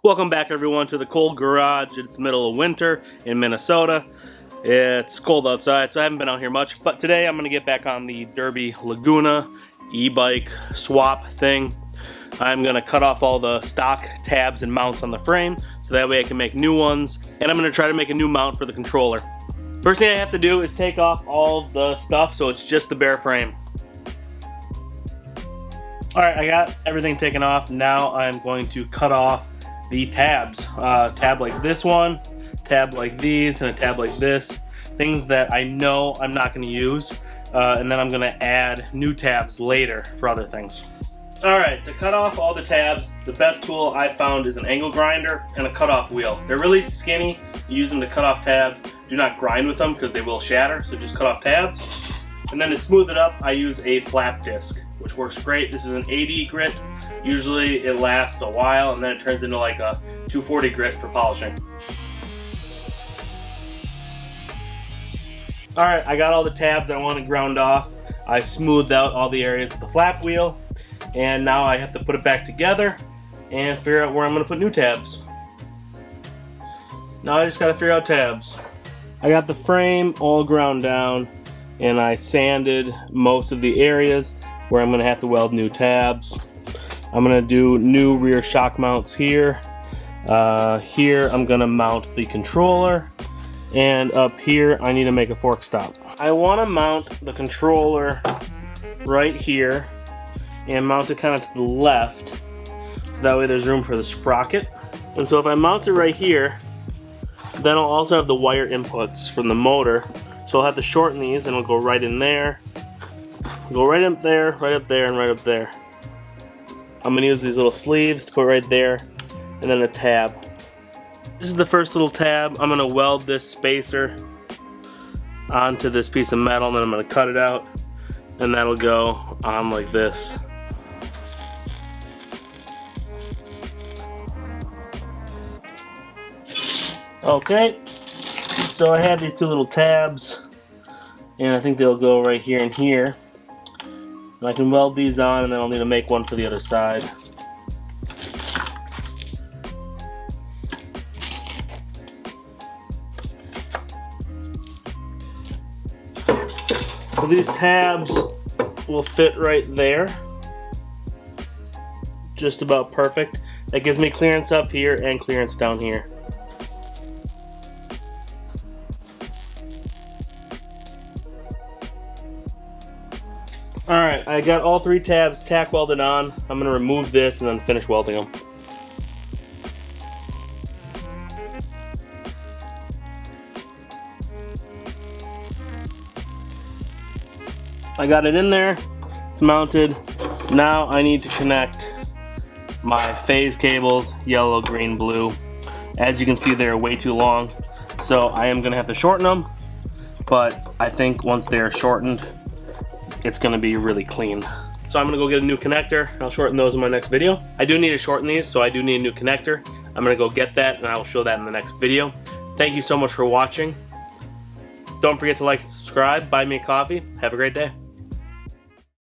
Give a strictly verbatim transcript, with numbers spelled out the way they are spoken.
Welcome back everyone to the cold garage. It's middle of winter in Minnesota. It's cold outside, so I haven't been out here much, but today I'm gonna get back on the Derby Laguna e-bike swap thing. I'm gonna cut off all the stock tabs and mounts on the frame, so that way I can make new ones, and I'm gonna try to make a new mount for the controller. First thing I have to do is take off all the stuff so it's just the bare frame. Alright, I got everything taken off. Now I'm going to cut off the tabs. Uh, tab like this one, tab like these, and a tab like this. Things that I know I'm not going to use. Uh, and then I'm going to add new tabs later for other things. Alright, to cut off all the tabs, the best tool I found is an angle grinder and a cutoff wheel. They're really skinny. You use them to cut off tabs. Do not grind with them because they will shatter, so just cut off tabs. And then to smooth it up, I use a flap disc, which works great. This is an eighty grit. Usually it lasts a while and then it turns into like a two forty grit for polishing. Alright, I got all the tabs I wanted ground off. I smoothed out all the areas of the flap wheel. And now I have to put it back together and figure out where I'm going to put new tabs. Now I just got to figure out tabs. I got the frame all ground down and I sanded most of the areas where I'm going to have to weld new tabs. I'm going to do new rear shock mounts here. Uh, here I'm going to mount the controller, and up here I need to make a fork stop. I want to mount the controller right here and mount it kind of to the left, so that way there's room for the sprocket. And so if I mount it right here, then I'll also have the wire inputs from the motor, so I'll have to shorten these and it'll go right in there, go right up there, right up there, and right up there. I'm going to use these little sleeves to put right there, and then a tab. This is the first little tab. I'm going to weld this spacer onto this piece of metal, and then I'm going to cut it out, and that'll go on like this. Okay, so I have these two little tabs, and I think they'll go right here and here. And I can weld these on, and then I'll need to make one for the other side. So these tabs will fit right there. Just about perfect. That gives me clearance up here and clearance down here. Alright, I got all three tabs tack welded on. I'm going to remove this and then finish welding them. I got it in there. It's mounted. Now I need to connect my phase cables, yellow, green, blue. As you can see, they're way too long, so I am going to have to shorten them, but I think once they're shortened, it's going to be really clean. So I'm going to go get a new connector. I'll shorten those in my next video. I do need to shorten these, so I do need a new connector. I'm going to go get that, and I will show that in the next video. Thank you so much for watching. Don't forget to like and subscribe. Buy me a coffee. Have a great day.